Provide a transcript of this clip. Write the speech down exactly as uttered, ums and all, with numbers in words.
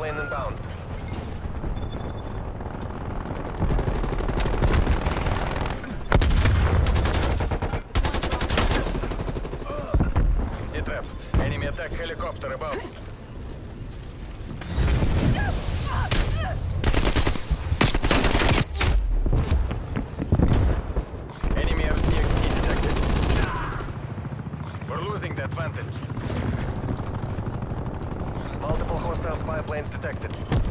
plane inbound. Z-Trap. Enemy attack helicopter above. Enemy R C X T detected. We're losing the advantage. Multiple hostile spy planes detected.